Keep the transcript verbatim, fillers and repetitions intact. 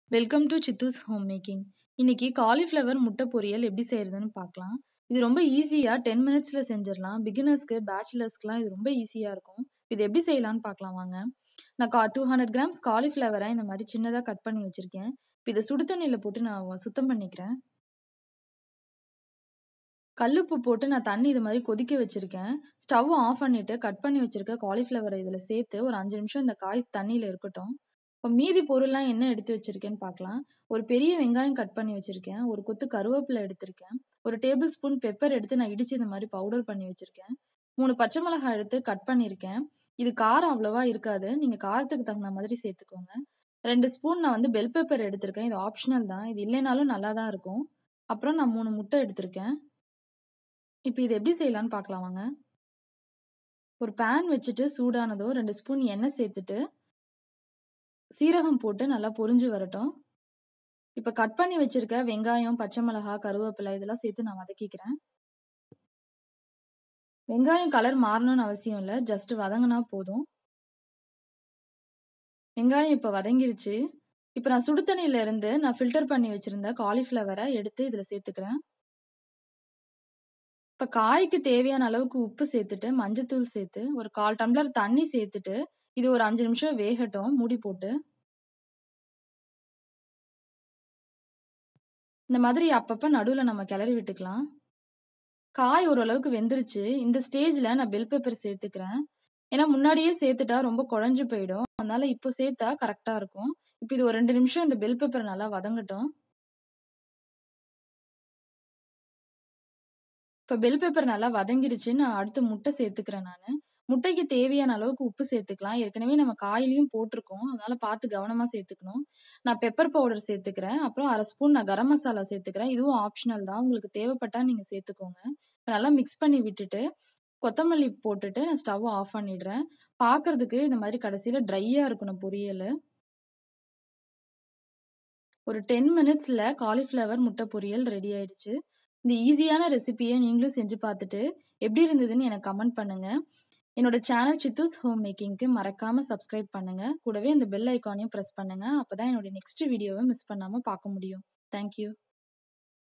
Welcome to Chithu's home making. இன்னைக்கு cauliflower முட்டை பொரியல் எப்படி செய்யறதுன்னு பார்க்கலாம். இது ரொம்ப ஈஸியா டென் மினிட்ஸ்ல செஞ்சிடலாம். பிகினர்ஸ்க்கு, பேச்சுலர்ஸ்க்குலாம் இது ரொம்ப ஈஸியா இருக்கும். இது எப்படி செய்யலாம்னு பார்க்கலாம் வாங்க. நான் கா டூ ஹண்ட்ரட் கிராம்ஸ் காலிஃப்ளவரை இந்த மாதிரி சின்னதா கட் பண்ணி வச்சிருக்கேன். இப்போ இதை சுடு தண்ணியில போட்டு நான் சுத்தம் பண்ணிக்கிறேன். கல்லுப்பு போட்டு நான் தண்ணி இது மாதிரி கொதிக்க வச்சிருக்கேன். ஸ்டவ் ஆஃப் பண்ணிட்டு கட் பண்ணி வச்சிருக்க காலிஃப்ளவரை இதுல சேர்த்து ஒரு அஞ்சு நிமிஷம் இந்த காய் தண்ணியில இருக்கட்டும். இப்போ மீதி பொருள்லாம் என்ன எடுத்து வச்சிருக்கேன்னு பார்க்கலாம். ஒரு பெரிய வெங்காயம் கட் பண்ணி வச்சிருக்கேன். ஒரு கொத்து கருவேப்பிலை எடுத்திருக்கேன். ஒரு டேபிள் ஸ்பூன் பெப்பர் எடுத்து நான் இடிச்சு இந்த மாதிரி பவுடர் பண்ணி வச்சிருக்கேன். மூணு பச்சை மிளகாய் எடுத்து கட் பண்ணியிருக்கேன். இது காரம் அவ்வளவா இருக்காது. நீங்க காரத்துக்கு தகுந்த மாதிரி சேர்த்துக்கோங்க. ரெண்டு ஸ்பூன் நான் வந்து பெல் பெப்பர் எடுத்திருக்கேன். இது ஆப்ஷனல் தான். இது இல்லைனாலும் நல்லா தான் இருக்கும். அப்புறம் நான் மூணு முட்டை எடுத்திருக்கேன். இப்போ இது எப்படி செய்யலாம்னு பார்க்கலாம் வாங்க. ஒரு பேன் வச்சுட்டு சூடானதோ ரெண்டு ஸ்பூன் எண்ணெய் சேர்த்துட்டு சீரகம் போட்டு நல்லா பொரிஞ்சு வரட்டும். இப்போ கட் பண்ணி வச்சிருக்க வெங்காயம், பச்சை மிளகாய், கருவேப்பிலை இதெல்லாம் சேர்த்து நான் வதக்கிக்கிறேன். வெங்காயம் கலர் மாறணும்னு அவசியம் இல்லை, ஜஸ்ட் வதங்கினா போதும். வெங்காயம் இப்போ வதங்கிருச்சு. இப்போ நான் சுடு தண்ணியில இருந்து நான் ஃபில்டர் பண்ணி வச்சிருந்த காலிஃப்ளவரை எடுத்து இதில் சேர்த்துக்கிறேன். இப்போ காய்க்கு தேவையான அளவுக்கு உப்பு சேர்த்துட்டு மஞ்சத்தூள் சேர்த்து ஒரு கால் டம்ளர் தண்ணி சேர்த்துட்டு இது ஒரு அஞ்சு நிமிஷம் வேகட்டும் மூடி போட்டு. இந்த மாதிரி அப்பப்ப நடுவில் நம்ம கிளறி விட்டுக்கலாம். காய் ஓரளவுக்கு வெந்துருச்சு. இந்த ஸ்டேஜ்ல நான் பெல் பெப்பர் சேர்த்துக்கிறேன். ஏன்னா முன்னாடியே சேர்த்துட்டா ரொம்ப குழஞ்சு போயிடும். அதனால இப்போ சேர்த்தா கரெக்டா இருக்கும். இப்போ இது ஒரு ரெண்டு நிமிஷம் இந்த பெல் பெப்பர் நல்லா வதங்கட்டும். இப்போ பெல் பெப்பர் நல்லா வதங்கிருச்சு. நான் அடுத்து முட்டை சேர்த்துக்கிறேன் நானு. முட்டைக்கு தேவையான அளவுக்கு உப்பு சேர்த்துக்கலாம். ஏற்கனவே நம்ம காயிலையும் போட்டிருக்கோம். அதனால பார்த்து கவனமா சேர்த்துக்கணும். நான் பெப்பர் பவுடர் சேர்த்துக்கிறேன். அப்புறம் அரை ஸ்பூன் நான் கரம் மசாலா சேர்த்துக்கிறேன். இதுவும் ஆப்ஷனல் தான். உங்களுக்கு தேவைப்பட்டா நீங்க சேர்த்துக்கோங்க. நல்லா மிக்ஸ் பண்ணி விட்டுட்டு கொத்தமல்லி போட்டுட்டு நான் ஸ்டவ் ஆஃப் பண்ணிடுறேன். பார்க்கறதுக்கு இந்த மாதிரி கடைசியில ட்ரையா இருக்கணும் பொரியல். ஒரு டென் மினிட்ஸ்ல காலிஃப்ளவர் முட்டை பொரியல் ரெடி ஆயிடுச்சு. இந்த ஈஸியான ரெசிபியை நீங்களும் செஞ்சு பார்த்துட்டு எப்படி இருந்ததுன்னு எனக்கு கமெண்ட் பண்ணுங்க. என்னோட சேனல் சித்தூஸ் ஹோம் மேக்கிங்க்கு மறக்காம சப்ஸ்கிரைப் பண்ணுங்க. கூடவே இந்த பெல் ஐக்கானையும் பிரஸ் பண்ணுங்க. அப்பதான் என்னோட நெக்ஸ்ட் வீடியோவை மிஸ் பண்ணாம பார்க்க முடியும். தேங்க்யூ.